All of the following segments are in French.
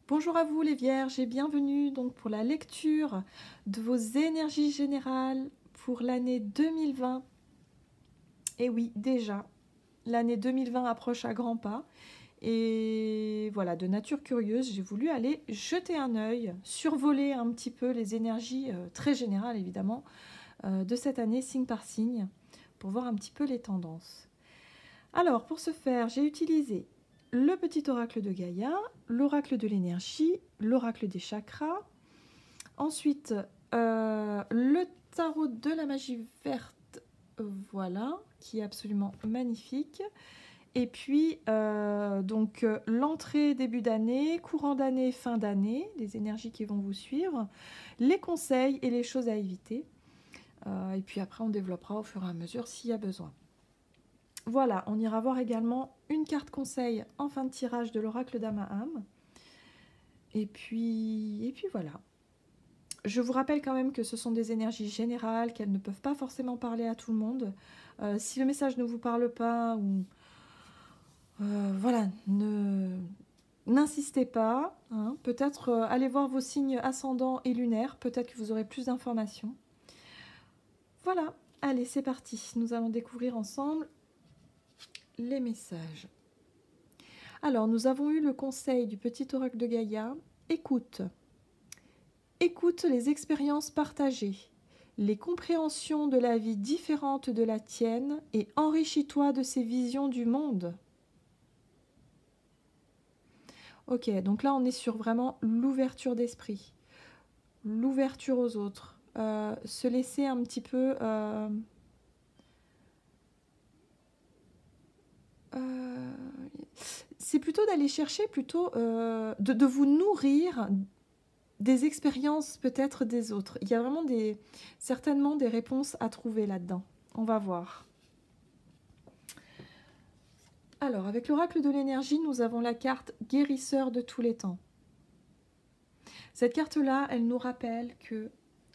Bonjour à vous les Vierges et bienvenue donc pour la lecture de vos énergies générales pour l'année 2020. Et oui, déjà, l'année 2020 approche à grands pas. Et voilà, de nature curieuse, j'ai voulu aller jeter un œil, survoler un petit peu les énergies très générales évidemment de cette année signe par signe pour voir un petit peu les tendances. Alors pour ce faire, j'ai utilisé le petit oracle de Gaïa, l'oracle de l'énergie, l'oracle des chakras, ensuite le tarot de la magie verte, voilà, qui est absolument magnifique. Et puis, l'entrée, début d'année, courant d'année, fin d'année, les énergies qui vont vous suivre, les conseils et les choses à éviter. Et puis après, on développera au fur et à mesure s'il y a besoin. Voilà, on ira voir également une carte conseil en fin de tirage de l'oracle d'Amaham. Et puis voilà. Je vous rappelle quand même que ce sont des énergies générales, qu'elles ne peuvent pas forcément parler à tout le monde. Si le message ne vous parle pas, ou voilà, n'insistez pas. Hein. Peut-être allez voir vos signes ascendants et lunaires, peut-être que vous aurez plus d'informations. Voilà, allez, c'est parti. Nous allons découvrir ensemble les messages. Alors, nous avons eu le conseil du petit oracle de Gaïa. Écoute. Écoute les expériences partagées, les compréhensions de la vie différentes de la tienne et enrichis-toi de ces visions du monde. Ok, donc là on est sur vraiment l'ouverture d'esprit, l'ouverture aux autres, se laisser un petit peu... c'est plutôt d'aller chercher, plutôt de vous nourrir des expériences peut-être des autres. Il y a vraiment certainement des réponses à trouver là-dedans. On va voir. Alors, avec l'oracle de l'énergie, nous avons la carte guérisseur de tous les temps. Cette carte-là, elle nous rappelle que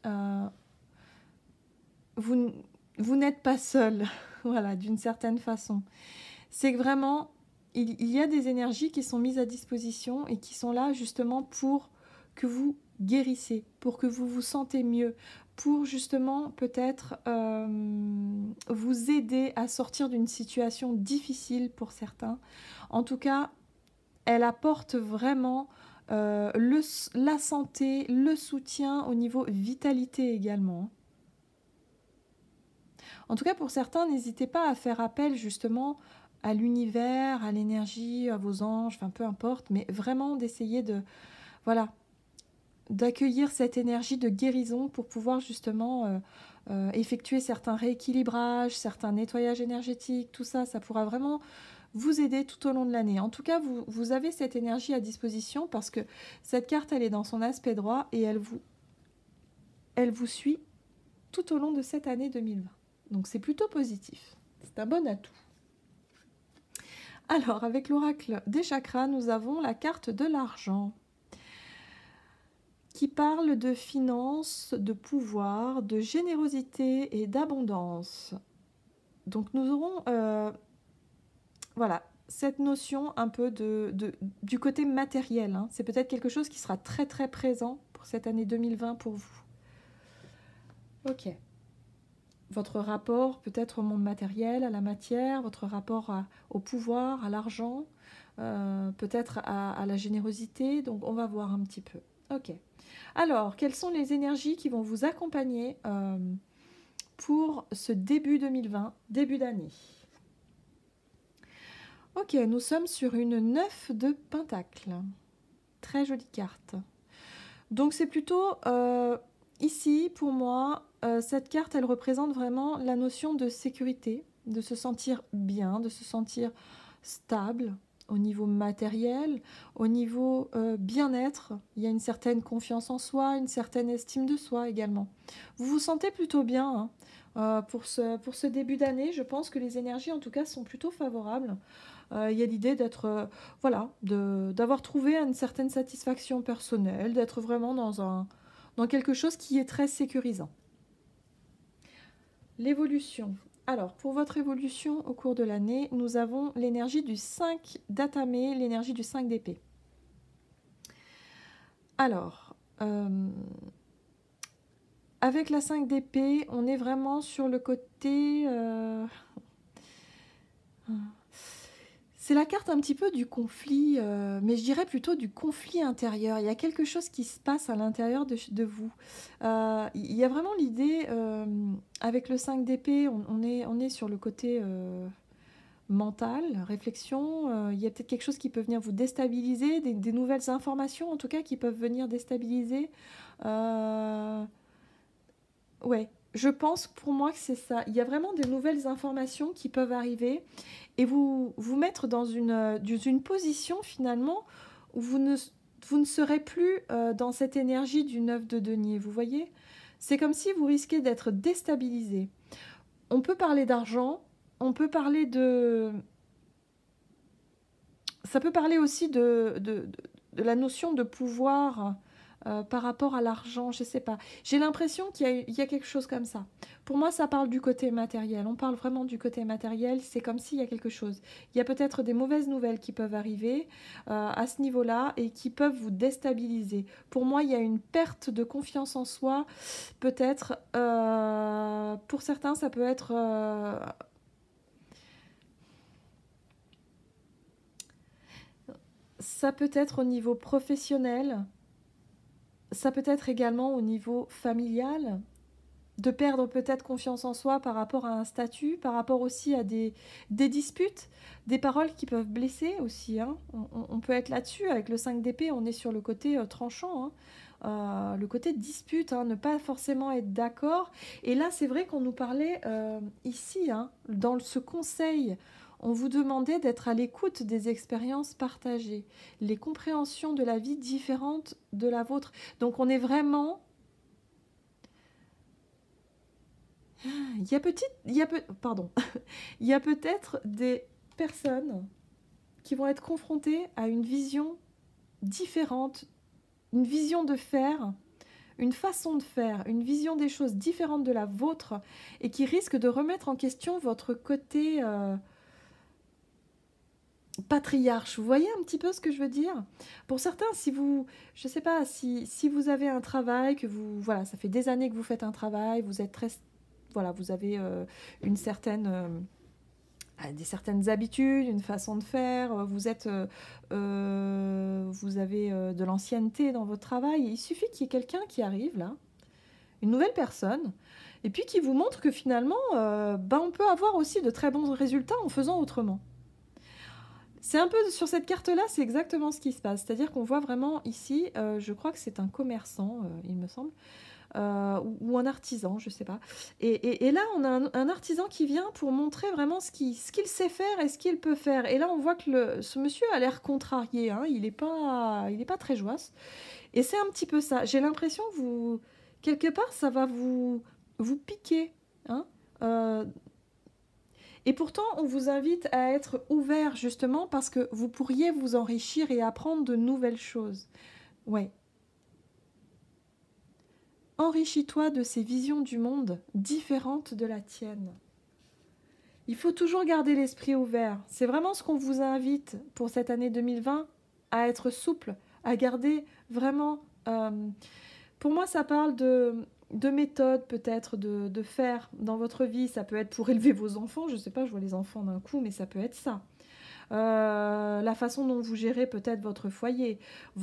vous n'êtes pas seul, voilà, d'une certaine façon. C'est que vraiment, il y a des énergies qui sont mises à disposition et qui sont là justement pour que vous guérissez, pour que vous vous sentez mieux, pour justement peut-être vous aider à sortir d'une situation difficile pour certains. En tout cas, elle apporte vraiment la santé, le soutien au niveau vitalité également. En tout cas, pour certains, n'hésitez pas à faire appel justement à l'univers, à l'énergie, à vos anges, enfin peu importe, mais vraiment d'essayer d'accueillir cette énergie de guérison pour pouvoir justement effectuer certains rééquilibrages, certains nettoyages énergétiques, tout ça, ça pourra vraiment vous aider tout au long de l'année. En tout cas, vous avez cette énergie à disposition parce que cette carte, elle est dans son aspect droit et elle vous suit tout au long de cette année 2020. Donc c'est plutôt positif. C'est un bon atout. Alors, avec l'oracle des chakras, nous avons la carte de l'argent qui parle de finances, de pouvoir, de générosité et d'abondance. Donc nous aurons cette notion un peu du côté matériel. Hein. C'est peut-être quelque chose qui sera très très présent pour cette année 2020 pour vous. Ok. Votre rapport peut-être au monde matériel, à la matière, votre rapport au pouvoir, à l'argent, peut-être à la générosité. Donc on va voir un petit peu. Ok. Alors, quelles sont les énergies qui vont vous accompagner pour ce début 2020, début d'année? Ok, nous sommes sur une 9 de Pentacle. Très jolie carte. Donc c'est plutôt, ici, pour moi, cette carte, elle représente vraiment la notion de sécurité, de se sentir bien, de se sentir stable au niveau matériel, au niveau bien-être. Il y a une certaine confiance en soi, une certaine estime de soi également. Vous vous sentez plutôt bien pour ce début d'année. Je pense que les énergies, en tout cas, sont plutôt favorables. Il y a l'idée d'être, d'avoir trouvé une certaine satisfaction personnelle, d'être vraiment dans quelque chose qui est très sécurisant. L'évolution. Alors, pour votre évolution au cours de l'année, nous avons l'énergie du 5 d'Atamé, l'énergie du 5 d'épée. Alors, avec la 5 d'épée, on est vraiment sur le côté... c'est la carte un petit peu du conflit, mais je dirais plutôt du conflit intérieur. Il y a quelque chose qui se passe à l'intérieur de vous. Il y a vraiment l'idée, avec le 5 d'épée, on est sur le côté mental, réflexion. Il y a peut-être quelque chose qui peut venir vous déstabiliser, des nouvelles informations en tout cas qui peuvent venir déstabiliser. Euh, ouais, je pense pour moi que c'est ça. Il y a vraiment des nouvelles informations qui peuvent arriver et vous mettre dans une position finalement où vous ne serez plus dans cette énergie du 9 de denier, vous voyez. C'est comme si vous risquez d'être déstabilisé. On peut parler d'argent, on peut parler de... Ça peut parler aussi de la notion de pouvoir par rapport à l'argent, je ne sais pas. J'ai l'impression il y a quelque chose comme ça. Pour moi, ça parle du côté matériel. On parle vraiment du côté matériel. C'est comme s'il y a quelque chose. Il y a peut-être des mauvaises nouvelles qui peuvent arriver à ce niveau-là et qui peuvent vous déstabiliser. Pour moi, il y a une perte de confiance en soi. Peut-être, pour certains, ça peut être... ça peut être au niveau professionnel, ça peut être également au niveau familial, de perdre peut-être confiance en soi par rapport à un statut, par rapport aussi à des disputes, des paroles qui peuvent blesser aussi. Hein. On peut être là-dessus, avec le 5 d'épée, on est sur le côté tranchant, hein. Le côté dispute, hein, ne pas forcément être d'accord. Et là, c'est vrai qu'on nous parlait ici, hein, dans ce conseil, on vous demandait d'être à l'écoute des expériences partagées, les compréhensions de la vie différentes de la vôtre. Donc on est vraiment... Pardon. Il y a peut-être des personnes qui vont être confrontées à une vision différente, une vision de faire, une façon de faire, une vision des choses différente de la vôtre et qui risquent de remettre en question votre côté patriarche. Vous voyez un petit peu ce que je veux dire? Pour certains, si vous, je sais pas, si vous avez un travail, que vous, voilà, ça fait des années que vous faites un travail, vous êtes très, voilà, vous avez une certaine des certaines habitudes, une façon de faire, vous avez de l'ancienneté dans votre travail. Il suffit qu'il y ait quelqu'un qui arrive là, une nouvelle personne, et puis qui vous montre que finalement, on peut avoir aussi de très bons résultats en faisant autrement. C'est un peu sur cette carte-là, c'est exactement ce qui se passe. C'est-à-dire qu'on voit vraiment ici, je crois que c'est un commerçant, il me semble, ou un artisan, je sais pas. Et là, on a un artisan qui vient pour montrer vraiment ce qu'il sait faire et ce qu'il peut faire. Et là, on voit que ce monsieur a l'air contrarié, hein, il est pas très joyeux. Et c'est un petit peu ça. J'ai l'impression que quelque part, ça va vous piquer, hein. Euh, et pourtant, on vous invite à être ouvert justement parce que vous pourriez vous enrichir et apprendre de nouvelles choses. Ouais. Enrichis-toi de ces visions du monde différentes de la tienne. Il faut toujours garder l'esprit ouvert. C'est vraiment ce qu'on vous invite pour cette année 2020, à être souple, à garder vraiment... pour moi, ça parle de méthodes peut-être de faire dans votre vie. Ça peut être pour élever vos enfants. Je ne sais pas, je vois les enfants d'un coup, mais ça peut être ça. La façon dont vous gérez peut-être votre foyer,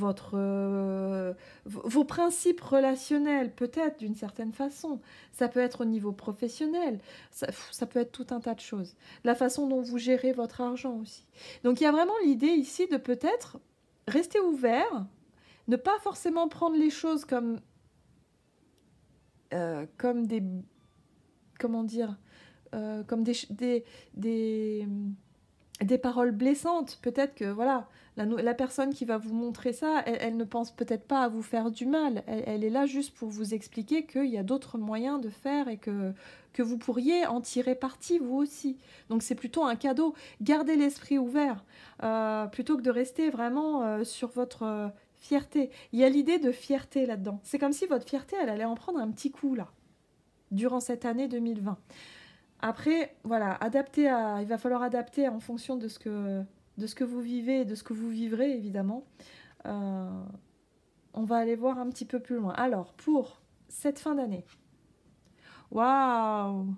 vos principes relationnels, peut-être d'une certaine façon. Ça peut être au niveau professionnel, ça peut être tout un tas de choses. La façon dont vous gérez votre argent aussi. Donc il y a vraiment l'idée ici de peut-être rester ouvert, ne pas forcément prendre les choses comme des... Comment dire comme des paroles blessantes. Peut-être que voilà, la personne qui va vous montrer ça, elle ne pense peut-être pas à vous faire du mal. Elle est là juste pour vous expliquer qu'il y a d'autres moyens de faire et que vous pourriez en tirer parti vous aussi. Donc c'est plutôt un cadeau. Gardez l'esprit ouvert plutôt que de rester vraiment sur votre fierté. Il y a l'idée de fierté là-dedans. C'est comme si votre fierté, elle allait en prendre un petit coup là, durant cette année 2020. Après, voilà, il va falloir adapter en fonction de ce que vous vivez et de ce que vous vivrez, évidemment. Euh, on va aller voir un petit peu plus loin. Alors, pour cette fin d'année, waouh!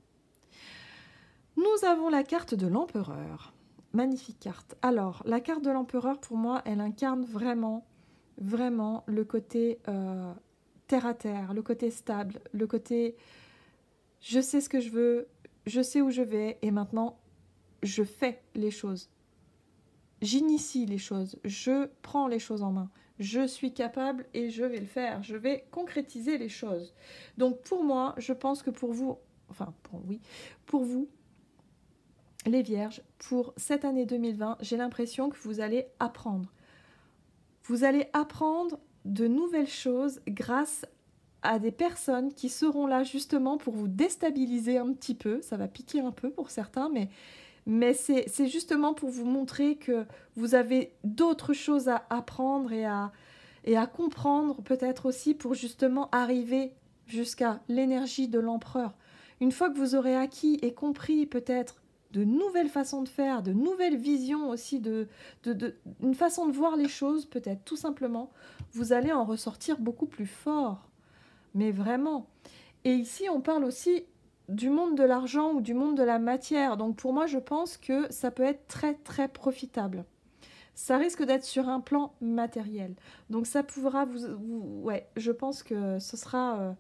Nous avons la carte de l'empereur. Magnifique carte. Alors, la carte de l'empereur, pour moi, elle incarne vraiment, vraiment le côté terre à terre, le côté stable, le côté je sais ce que je veux, je sais où je vais, et maintenant, je fais les choses. J'initie les choses, je prends les choses en main, je suis capable et je vais le faire, je vais concrétiser les choses. Donc pour moi, je pense que pour vous, pour vous, les vierges, pour cette année 2020, j'ai l'impression que vous allez apprendre. Vous allez apprendre de nouvelles choses grâce à des personnes qui seront là justement pour vous déstabiliser un petit peu. Ça va piquer un peu pour certains, mais c'est justement pour vous montrer que vous avez d'autres choses à apprendre et à comprendre peut-être aussi pour justement arriver jusqu'à l'énergie de l'empereur. Une fois que vous aurez acquis et compris peut-être de nouvelles façons de faire, de nouvelles visions aussi, une façon de voir les choses peut-être tout simplement, vous allez en ressortir beaucoup plus fort. Mais vraiment. Et ici, on parle aussi du monde de l'argent ou du monde de la matière. Donc pour moi, je pense que ça peut être très très profitable. Ça risque d'être sur un plan matériel. Donc ça pourra ouais, je pense que ce sera...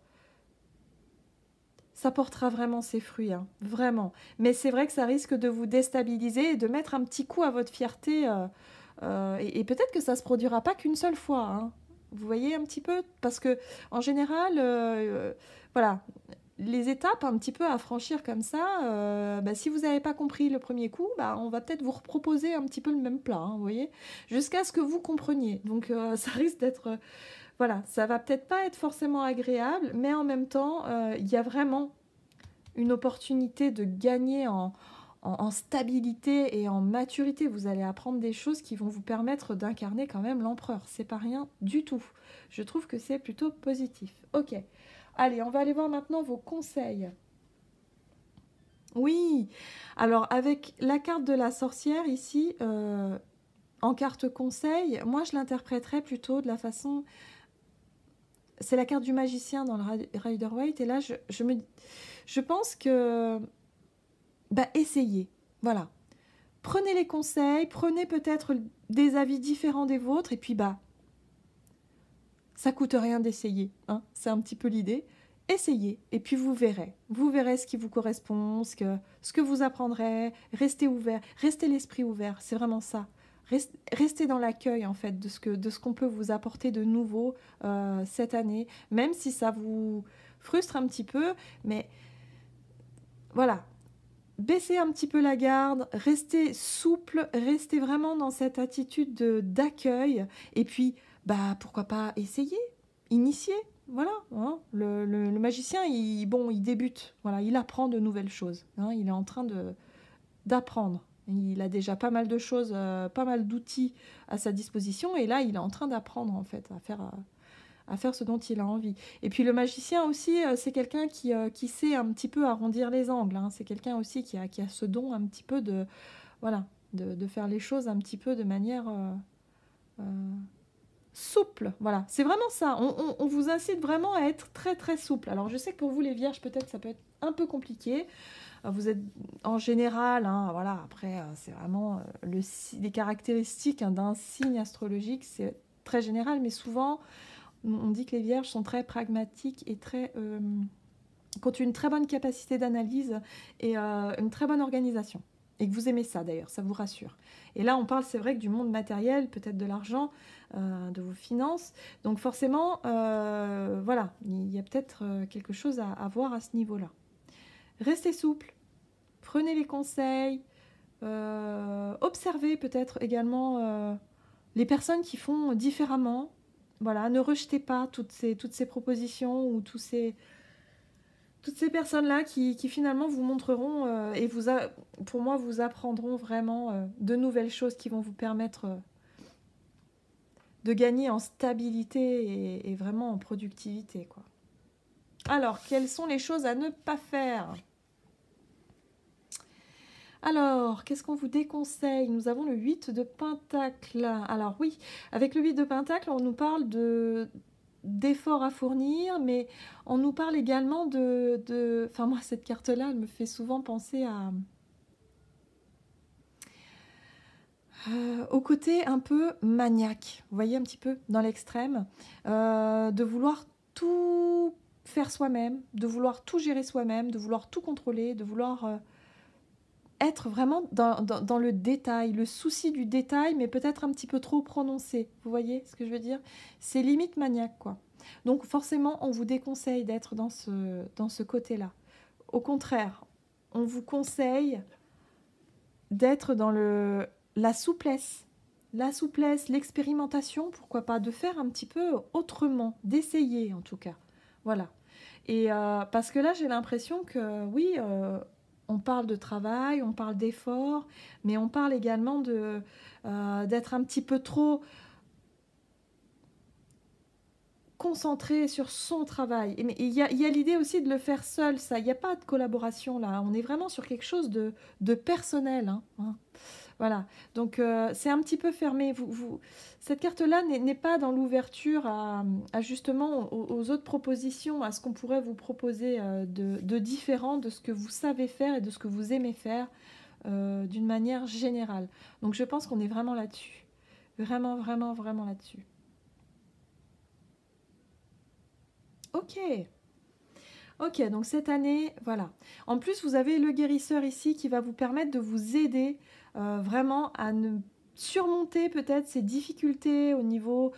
ça portera vraiment ses fruits, hein, vraiment. Mais c'est vrai que ça risque de vous déstabiliser et de mettre un petit coup à votre fierté. Et peut-être que ça ne se produira pas qu'une seule fois, hein. Vous voyez un petit peu? Parce que en général, voilà, les étapes un petit peu à franchir comme ça, si vous n'avez pas compris le premier coup, on va peut-être vous reproposer un petit peu le même plat, hein, vous voyez, jusqu'à ce que vous compreniez. Donc ça risque d'être, voilà, ça va peut-être pas être forcément agréable, mais en même temps, il y a vraiment une opportunité de gagner en stabilité et en maturité. Vous allez apprendre des choses qui vont vous permettre d'incarner quand même l'empereur. C'est pas rien du tout. Je trouve que c'est plutôt positif. Ok. Allez, on va aller voir maintenant vos conseils. Oui, alors avec la carte de la sorcière ici, en carte conseil, moi je l'interpréterais plutôt de la façon... C'est la carte du magicien dans le Rider-Waite, et là je pense que... essayez, voilà. Prenez les conseils, prenez peut-être des avis différents des vôtres, et puis ça coûte rien d'essayer, hein, c'est un petit peu l'idée. Essayez, et puis vous verrez. Vous verrez ce qui vous correspond, ce que vous apprendrez. Restez ouvert, restez l'esprit ouvert, c'est vraiment ça. Restez dans l'accueil, en fait, de ce qu'on peut vous apporter de nouveau cette année, même si ça vous frustre un petit peu, mais voilà. Baissez un petit peu la garde, restez souple, restez vraiment dans cette attitude d'accueil, et puis, pourquoi pas essayer, initier. Voilà, hein. Le magicien, il débute, voilà, il apprend de nouvelles choses, hein, il est en train d'apprendre. Il a déjà pas mal de choses, pas mal d'outils à sa disposition, et là, il est en train d'apprendre, en fait, à faire ce dont il a envie. Et puis le magicien aussi, c'est quelqu'un qui sait un petit peu arrondir les angles, hein. C'est quelqu'un aussi qui a ce don un petit peu de faire les choses un petit peu de manière... souple, voilà, c'est vraiment ça. On vous incite vraiment à être très très souple. Alors je sais que pour vous les vierges, peut-être ça peut être un peu compliqué. Vous êtes en général, hein, voilà, après c'est vraiment les caractéristiques, hein, d'un signe astrologique, c'est très général, mais souvent on dit que les vierges sont très pragmatiques et ont une très bonne capacité d'analyse et une très bonne organisation. Et que vous aimez ça d'ailleurs, ça vous rassure. Et là, on parle, c'est vrai, que du monde matériel, peut-être de l'argent, de vos finances. Donc forcément, voilà, il y a peut-être quelque chose à voir à ce niveau-là. Restez souple, prenez les conseils, observez peut-être également les personnes qui font différemment. Voilà, ne rejetez pas toutes ces propositions ou toutes ces personnes-là qui finalement vous montreront et pour moi, vous apprendront vraiment de nouvelles choses qui vont vous permettre de gagner en stabilité et vraiment en productivité, quoi. Alors, quelles sont les choses à ne pas faire ? Alors, qu'est-ce qu'on vous déconseille? Nous avons le 8 de Pentacle. Alors oui, avec le 8 de Pentacle, on nous parle d'efforts à fournir, mais on nous parle également Enfin, moi, cette carte-là, elle me fait souvent penser au côté un peu maniaque. Vous voyez un petit peu dans l'extrême, de vouloir tout faire soi-même, de vouloir tout gérer soi-même, de vouloir tout contrôler, de vouloir être vraiment dans le détail, le souci du détail, mais peut-être un petit peu trop prononcé. Vous voyez ce que je veux dire? C'est limite maniaque, quoi. Donc forcément, on vous déconseille d'être dans ce côté-là. Au contraire, on vous conseille d'être dans la souplesse. La souplesse, l'expérimentation, pourquoi pas, de faire un petit peu autrement, d'essayer en tout cas. Voilà. Et parce que là, j'ai l'impression que oui, on parle de travail, on parle d'effort, mais on parle également d'être un petit peu trop concentré sur son travail. Mais il y a l'idée aussi de le faire seul, ça. Il n'y a pas de collaboration là. On est vraiment sur quelque chose de personnel. Hein. Voilà, donc c'est un petit peu fermé. Cette carte-là n'est pas dans l'ouverture à justement aux autres propositions, à ce qu'on pourrait vous proposer de différent de ce que vous savez faire et de ce que vous aimez faire d'une manière générale. Donc je pense qu'on est vraiment là-dessus. Vraiment, vraiment, vraiment là-dessus. Ok. Ok, donc cette année, voilà. En plus, vous avez le guérisseur ici qui va vous permettre de vous aider vraiment à ne surmonter peut-être ces difficultés au niveau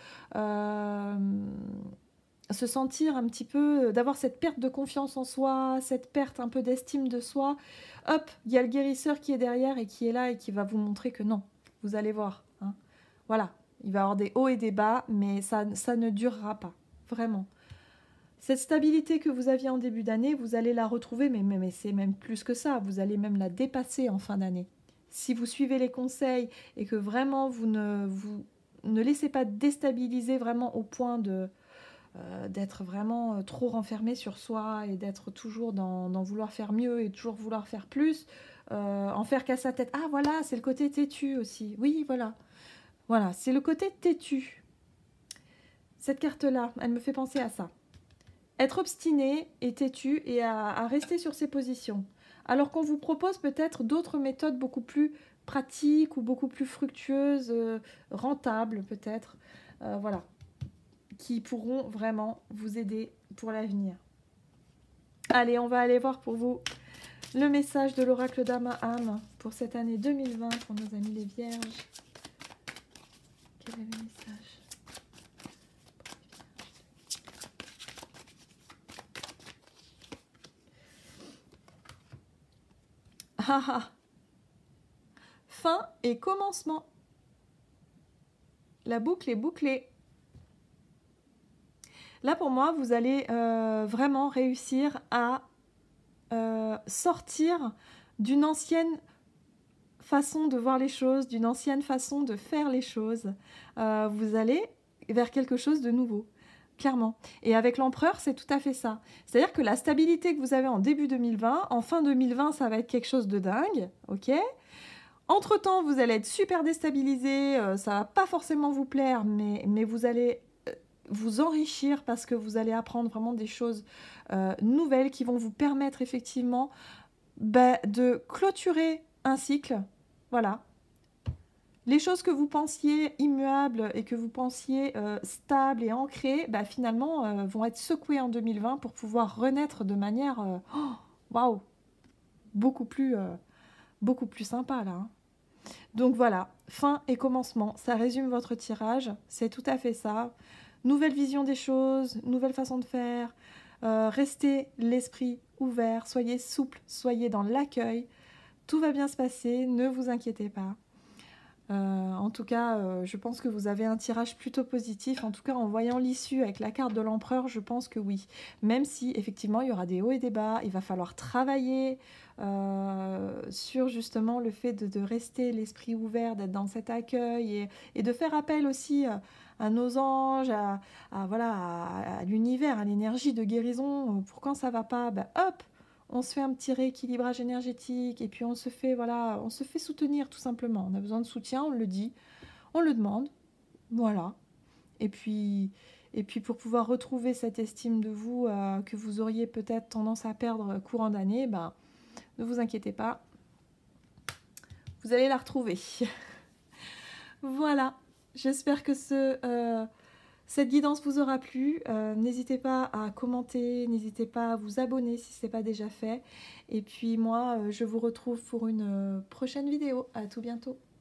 se sentir un petit peu, d'avoir cette perte de confiance en soi, cette perte un peu d'estime de soi. Hop, il y a le guérisseur qui est derrière et qui est là et qui va vous montrer que non, vous allez voir. Hein. Voilà, il va y avoir des hauts et des bas, mais ça ne durera pas, vraiment. Cette stabilité que vous aviez en début d'année, vous allez la retrouver, mais c'est même plus que ça, vous allez même la dépasser en fin d'année. Si vous suivez les conseils et que vraiment vous ne laissez pas déstabiliser vraiment au point d'être vraiment trop renfermé sur soi et d'être toujours dans vouloir faire mieux et toujours vouloir faire plus, en faire qu'à sa tête. Ah voilà, c'est le côté têtu aussi. Oui, voilà. Voilà, c'est le côté têtu. Cette carte-là, elle me fait penser à ça. Être obstiné et têtu et à rester sur ses positions. Alors qu'on vous propose peut-être d'autres méthodes beaucoup plus pratiques ou beaucoup plus fructueuses, rentables peut-être, voilà, qui pourront vraiment vous aider pour l'avenir. Allez, on va aller voir pour vous le message de l'oracle d'Ama-Am pour cette année 2020 pour nos amis les vierges. Quel est le message ? Ah ah. Fin et commencement. La boucle est bouclée. Là, pour moi, vous allez vraiment réussir à sortir d'une ancienne façon de voir les choses, d'une ancienne façon de faire les choses. Vous allez vers quelque chose de nouveau, clairement. Et avec l'empereur, c'est tout à fait ça. C'est-à-dire que la stabilité que vous avez en début 2020, en fin 2020, ça va être quelque chose de dingue, ok ? Entre-temps, vous allez être super déstabilisé, ça va pas forcément vous plaire, mais vous allez vous enrichir parce que vous allez apprendre vraiment des choses nouvelles qui vont vous permettre effectivement de clôturer un cycle. Voilà. Les choses que vous pensiez immuables et que vous pensiez stables et ancrées, finalement vont être secouées en 2020 pour pouvoir renaître de manière waouh, beaucoup plus sympa là. Hein. Donc voilà, fin et commencement, ça résume votre tirage, c'est tout à fait ça. Nouvelle vision des choses, nouvelle façon de faire, restez l'esprit ouvert, soyez souple, soyez dans l'accueil, tout va bien se passer, ne vous inquiétez pas. En tout cas, je pense que vous avez un tirage plutôt positif. En tout cas, en voyant l'issue avec la carte de l'empereur, je pense que oui. Même si, effectivement, il y aura des hauts et des bas, il va falloir travailler sur justement le fait de rester l'esprit ouvert, d'être dans cet accueil et de faire appel aussi à nos anges, à l'univers, à l'énergie de guérison. Pour quand ça va pas, hop, on se fait un petit rééquilibrage énergétique et puis on se fait, voilà, on se fait soutenir tout simplement. On a besoin de soutien, on le dit, on le demande, voilà. Et puis pour pouvoir retrouver cette estime de vous que vous auriez peut-être tendance à perdre courant d'année, ben, ne vous inquiétez pas, vous allez la retrouver. Voilà, j'espère que cette guidance vous aura plu. N'hésitez pas à commenter, n'hésitez pas à vous abonner si ce n'est pas déjà fait. Et puis moi, je vous retrouve pour une prochaine vidéo. À tout bientôt.